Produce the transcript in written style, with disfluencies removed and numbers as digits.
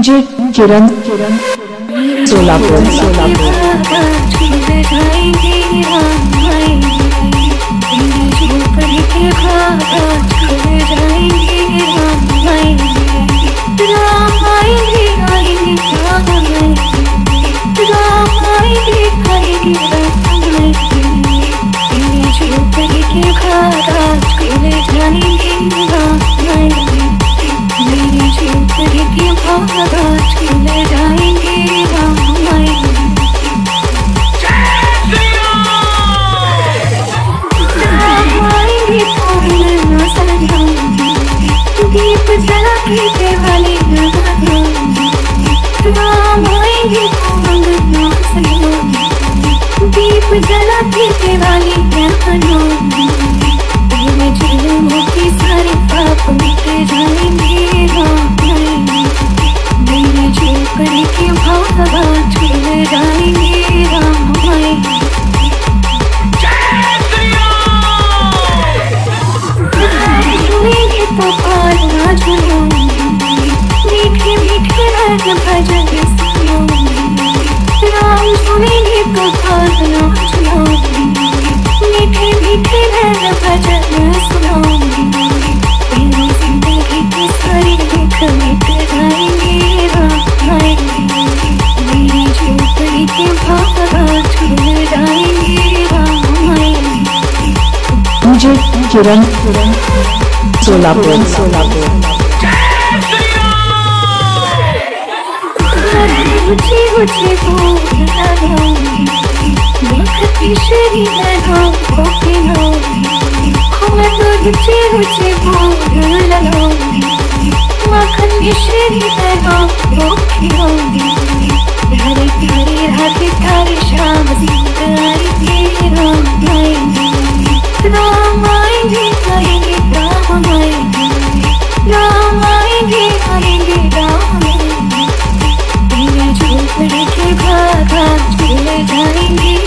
मुझे किरण सोलापुर दीप जला के वाली दीप जला के वाली तेरे जुल्मों के सारे पाप मिट जाएंगे मेरे झोपड़ी के भावा झूल जाएंगे तो पालना झूलूंगी मीठे मीठे राग भजन सुनूंगी राम सुनेंगे तो पालना झूलूंगी मीठे मीठे राग भजन सुनूंगी तेरी जिंदगी के सारे दुख मिट जाएंगे मेरी झोपड़ी के भावा झूल जाएंगे मुझे किरण सोलापुर ऊंचे ऊंचे बोल लगाऊंगी देखती श्री मैं तो ऊंचे ऊंचे बोल लगाऊंगी माखन की श्री होंगी हरे प्यारे राधे तारे शाम आएंगे राम आएंगे आएंगे राम आएंगे राम आएंगे आएंगे राम तेरे झोपड़ी के भागा चले जाएंगे